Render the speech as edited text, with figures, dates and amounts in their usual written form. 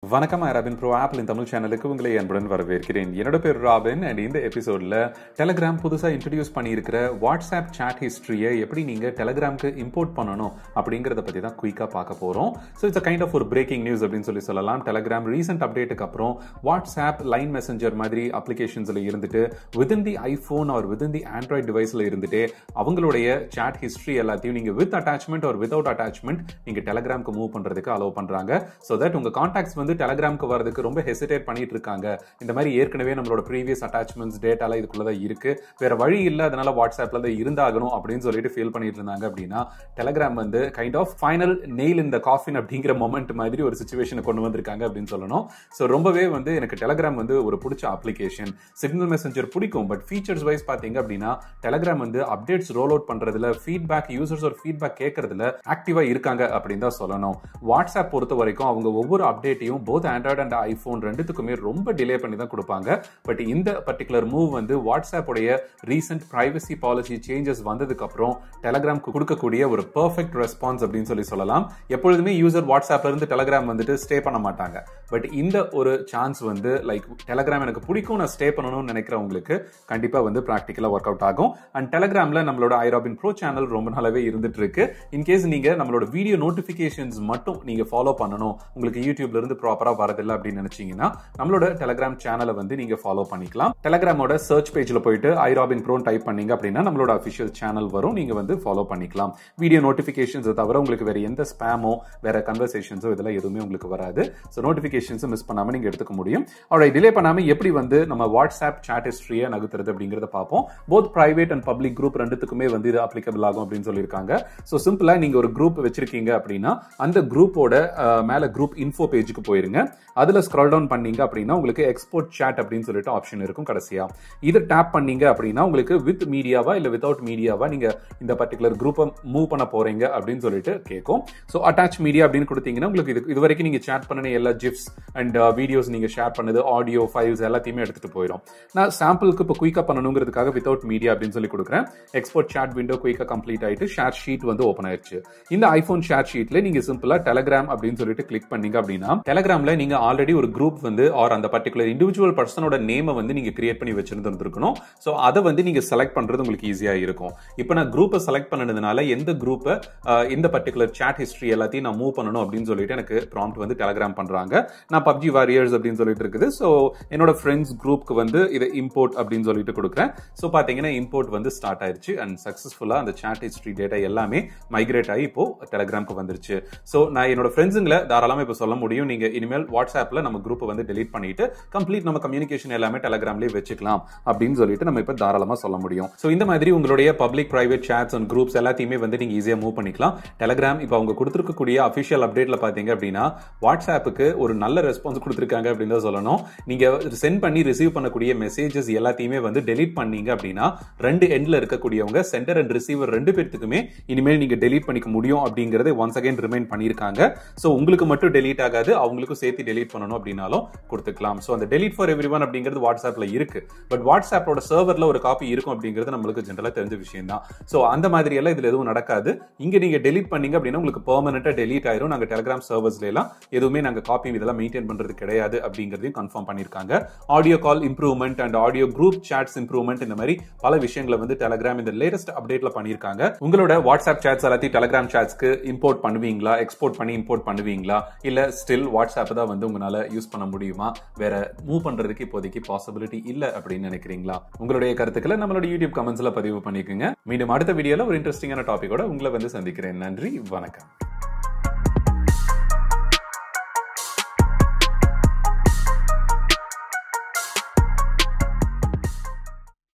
வணக்கம் iRobinPro apple Tamil சேனலுக்கு உங்களை அன்புடன் வரவேற்கிறேன். என்னோட பேர் ராபின் அண்ட் இந்த எபிசோட்ல டெலிகிராம் புதுசா இன்ட்ரோடியூஸ் பண்ணியிருக்கிற வாட்ஸ்அப் சாட் ஹிஸ்டரியை எப்படி நீங்க டெலிகிராம்க்கு இம்போர்ட் பண்ணணும் அப்படிங்கறத பத்தி தான் குயிக்கா பார்க்க போறோம். ஸோ இட்ஸ் கைண்ட் ஆஃப் ஒரு பிரேக்கிங் நியூஸ் அப்படின்னு சொல்லலாம். டெலிகிராம் ரீசெண்ட் அப்டேட்டுக்கு அப்புறம் வாட்ஸ்அப் லைன் மெசஞ்சர் மாதிரி அப்ளிகேஷன்ஸ்ல இருந்துட்டு within the iPhone or within the Android டிவைஸ்ல இருந்துட்டு அவங்களுடைய சாட் ஹிஸ்டரி எல்லாத்தையும் நீங்க with attachment or without attachment நீங்க டெலிகிராம்க்கு மூவ் பண்றதுக்கு அலோவ் பண்றாங்க. ஸோ தட் உங்க கான்டாக்ட்ஸ் வந்து டெலிகிராம்க்கு வரதுக்கு ரொம்ப ஹெசிடேட் பண்ணிட்டு இருக்காங்க. இந்த மாதிரி ஏற்கனவே நம்மளோட ப்ரீவியஸ் அட்டாச்மெண்ட்ஸ் டேட்டால இதுக்குள்ளதான் இருக்கு, வேற வழி இல்ல, அதனால வாட்ஸ்அப்ல தான் இருந்தாகணும் அப்படின்னு சொல்லிட்டு ஃபீல் பண்ணிட்டு இருந்தாங்க அப்படின்னா டெலிகிராம் வந்து kind of final nail in the coffin அப்படிங்கிற மொமெண்ட் மாதிரி ஒரு சிச்சுவேஷனை கொண்டு வந்திருக்காங்க அப்படின்னு சொல்லணும். ஸோ ரொம்பவே வந்து எனக்கு டெலிகிராம் வந்து ஒரு பிடிச்ச அப்ளிகேஷன். சிக்னல் மெசஞ்சர் பிடிக்கும், பட் ஃபீச்சர்ஸ் வைஸ் பாத்தீங்க அப்படின்னா டெலிகிராம் வந்து அப்டேட்ஸ் ரோல் அவுட் பண்றதுல ஃபீட்பேக் யூசர்ஸ் ஒரு ஃபீட்பேக் கேட்கறதுல ஆக்டிவா இருக்காங்க அப்படின்னு தான் சொல்லணும். வாட்ஸ்அப் பொறுத்த வரைக்கும் அவங்க ஒவ்வொரு அப்டேட்டையும் போத் ஆண்ட்ராய்டு அண்ட் ஐபோன் ரெண்டுத்துக்குமே ரொம்ப டிலே பண்ணி தான் கொடுப்பாங்க. பட் இந்த பர்டிகுலர் மூவ் வந்து வாட்ஸ்அப் உடைய ரீசெண்ட் பிரைவசி பாலிசி சேஞ்சஸ் வந்ததுக்கு அப்புறம் டெலிகிராம்க்கு கொடுக்கக்கூடிய ஒரு பெர்ஃபெக்ட் ரெஸ்பான்ஸ் அப்படின்னு சொல்லலாம். எப்பொழுதுமே யூசர் வாட்ஸ்அப்ல இருந்து டெலிகிராம் வந்துட்டு ஸ்டே பண்ண மாட்டாங்க. பட் இந்த ஒரு சான்ஸ் வந்து லைக் டெலிகிராம் எனக்கு பிடிக்கும், நான் ஸ்டே பண்ணணும்னு நினைக்கிறவங்களுக்கு கண்டிப்பா வந்து பிராக்டிகலா ஒர்க் அவுட் ஆகும். அண்ட் டெலிகிராம்ல நம்மளோட iRobinPro சேனல் ரொம்ப நாளாவே இருந்துட்டு இருக்கு. இன்கேஸ் நீங்க நம்மளோட வீடியோ நோட்டிபிகேஷன்ஸ் மட்டும் நீங்க ஃபாலோ பண்ணணும், உங்களுக்கு யூடியூப்ல இருந்து ப்ராப்பரா வரதில்லை அப்படின்னு நினைச்சீங்கன்னா நம்மளோட டெலிகிராம் சேனலை வந்து நீங்க ஃபாலோ பண்ணிக்கலாம். டெலிகிராமோட சர்ச் பேஜ்ல போயிட்டு iRobinPro டைப் பண்ணீங்க அப்படின்னா நம்மளோட அபிஷியல் சேனல் வரும், நீங்க வந்து ஃபாலோ பண்ணிக்கலாம். வீடியோ நோட்டிபிகேஷன்ஸ் தவிர உங்களுக்கு வேற எந்த ஸ்பேமோ வேற கன்வர்சேஷன்ஸோ இதெல்லாம் எதுவுமே உங்களுக்கு வராது. ஸோ நோட்டிபிகேஷன்ஸ் மிஸ் பண்ணாம நீங்க எடுத்துக்க முடியும். அவரை டிலே பண்ணாம எப்படி வந்து நம்ம வாட்ஸ்அப் சாட் ஹிஸ்டரியை நகர்த்துறது அப்படிங்கறத பார்ப்போம். Both private and public group ரெண்டுத்துக்குமே வந்து இது அப்ளிகபிள் ஆகும் அப்படின்னு சொல்லியிருக்காங்க. ஸோ சிம்பிளா நீங்க ஒரு குரூப் வச்சிருக்கீங்க அப்படின்னா அந்த குரூப்போட மேல குரூப் இன்ஃபோ பேஜுக்கு போயிருங்க. அதுல ஸ்க்ரால் டவுன் பண்ணீங்க அப்படின்னா உங்களுக்கு எக்ஸ்போர்ட் சாட் அப்படின்னு சொல்லிட்டு ஆப்ஷன் இருக்கும். கடைசியா இதை டேப் பண்ணீங்க அப்படின்னா உங்களுக்கு வித் மீடியாவா இல்ல வித்வுட் மீடியாவா நீங்க இந்த பர்டிகுலர் குரூப்பை மூவ் பண்ண போறீங்க அப்படின்னு சொல்லிட்டு கேட்கும். ஸோ அட்டாச் மீடியா அப்படின்னு கொடுத்தீங்கன்னா உங்களுக்கு இது வரைக்கும் நீங்க சேட் பண்ண எல்லா ஜிப்ஸ் அண்ட் வீடியோஸ் நீங்க ஷேர் பண்ணது ஆடியோ ஃபைல்ஸ் எல்லாத்தையுமே எடுத்துட்டு போயிடும். நான் சாம்பிளுக்கு இப்போ குயிக்கா பண்ணணுங்கிறதுக்காக வித்வுட் மீடியா அப்படின்னு சொல்லி கொடுக்குறேன். எக்ஸ்போர்ட் சாட் விண்டோ குயிக்கா கம்ப்ளீட் ஆயிட்டு ஷேர் ஷீட் வந்து ஓப்பன் ஆயிடுச்சு. இந்த ஐபோன் ஷேர் ஷீட்ல நீங்க சிம்பிளா டெலிகிராம் அப்படின்னு சொல்லிட்டு கிளிக் பண்ணீங்க அப்படின்னா டெலிகிராம்ல நீங்க ஆல்ரெடி ஒரு குரூப் வந்து ஆர் அந்த பர்டிகுலர் இண்டிவிஜுவல் பர்சனோட நேமை வந்து நீங்க கிரியேட் பண்ணி வச்சிருந்துருக்கணும். சோ அதை வந்து நீங்க செலக்ட் பண்றது உங்களுக்கு ஈஸியா இருக்கும். இப்போ நான் குரூப்பை செலக்ட் பண்ணதுனால எந்த குரூப்பை இந்த பர்டிகுலர் சாட் ஹிஸ்டரி எல்லாத்தையும் நான் மூவ் பண்ணணும் அப்படின்னு சொல்லிட்டு எனக்கு ப்ராம்ப்ட் வந்து டெலிகிராம் பண்றாங்க. நான் பப்ஜி வாரியர்ஸ் அப்படின்னு சொல்லிட்டு இருக்குது. ஸோ என்னோட ஃப்ரெண்ட்ஸ் குரூப்க்கு வந்து இதை இம்போர்ட் அப்படின்னு சொல்லிட்டு கொடுக்குறேன். ஸோ பாத்தீங்கன்னா இம்போர்ட் வந்து ஸ்டார்ட் ஆயிருச்சு அண்ட் சக்சஸ்ஃபுல்லா அந்த சாட் ஹிஸ்டரி டேட்டா எல்லாமே மைக்ரேட் ஆகி இப்போ டெலிகிராம்க்கு வந்துருச்சு. ஸோ நான் என்னோட ஃப்ரெண்ட்ஸுங்களை தாராளமா இப்போ சொல்ல முடியும், நீங்க இனிமேல் வாட்ஸ்அப்ல நம்ம குரூப்பை வந்து டெலீட் பண்ணிட்டு கம்ப்ளீட் நம்ம கம்யூனிகேஷன் எல்லாமே டெலிகிராம்லயே வச்சுக்கலாம் அப்படின்னு சொல்லிட்டு நம்ம இப்ப தாராளமா சொல்ல முடியும். சோ இந்த மாதிரி உங்களுடைய public private chats and groups எல்லாத்தையுமே வந்து நீங்க ஈஸியா மூவ் பண்ணிக்கலாம். டெலிகிராம் இப்ப அவங்க கொடுத்திருக்கக்கூடிய அபிஷியல் அப்டேட்ல பாத்தீங்க அப்படின்னா வாட்ஸ்அப்புக்கு ஒரு நல்ல ரெஸ்பான்ஸ் கொடுத்திருக்காங்க அப்படின்னு தான் சொல்லணும். நீங்க சென்ட் பண்ணி ரிசீவ் பண்ணக்கூடிய மெசேஜஸ் எல்லாத்தையுமே வந்து டெலீட் பண்ணீங்க அப்படின்னா ரெண்டு எண்ட்ல இருக்கக்கூடியவங்க சென்டர் அண்ட் ரிசீவர் ரெண்டு பேருக்குமே இனிமேல் நீங்க டெலீட் பண்ணிக்க முடியும் அப்படிங்கறதை ஒன்ஸ் அகைன் ரிமைண்ட் பண்ணிருக்காங்க. சோ உங்களுக்கு மட்டும் டெலீட் ஆகாது, அவங்களுக்கும் சேர்த்து டெலீட் பண்ணணும் அப்படின்னாலும் கொடுத்துக்கலாம். சோ அந்த டெலீட் ஃபார் எவ்ரிவன் அப்படிங்கிறது வாட்ஸ்அப்ல இருக்கு. பட் வாட்ஸ்அப்போட சர்வர்ல ஒரு காப்பி இருக்கும் அப்படிங்கிறது நம்மளுக்கு ஜெனரலா தெரிஞ்ச விஷயம் தான். சோ அந்த மாதிரி எல்லாம் இதுல எதுவும் நடக்காது. இங்க நீங்க டெலீட் பண்ணீங்க அப்படின்னா உங்களுக்கு பெர்மனன்ட்டா டெலீட் ஆயிரும். நாங்க டெலிகிராம் சர்வர்ஸ்ல எல்லாம் எதுவுமே நாங்க காப்பி இதெல்லாம் மெயின்டைன் பண்றது கிடையாது அப்படிங்கறதையும் கன்ஃபார்ம் பண்ணிருக்காங்க. Audio call improvement and audio group chats improvement இந்த மாதிரி பல விஷயங்களை வந்து டெலிகிராம் இந்த லேட்டஸ்ட் அப்டேட்ல பண்ணிருக்காங்க. உங்களோட வாட்ஸ்அப் சாட்ஸ் எல்லாத்தையும் டெலிகிராம் சாட்ஸ்க்கு இம்போர்ட் பண்ணுவீங்களா, எக்ஸ்போர்ட் பண்ணி இம்போர்ட் பண்ணுவீங்களா, இல்ல ஸ்டில் வாட்ஸ்அப் தான் வந்து உங்களால யூஸ் பண்ண முடியுமா, வேற மூவ் பண்றதுக்கு இப்போதைக்கு பாசிபிலிட்டி இல்ல அப்படின்னு நினைக்கிறீங்களா? உங்களுடைய கருத்துக்களை நம்மளோட யூடியூப் கமெண்ட்ஸ்ல பதிவு பண்ணிக்கோங்க. மீண்டும் அடுத்த வீடியோல ஒரு இன்ட்ரெஸ்டிங்கான டாபிக்கோட உங்களை வந்து சந்திக்கிறேன். நன்றி, வணக்கம்.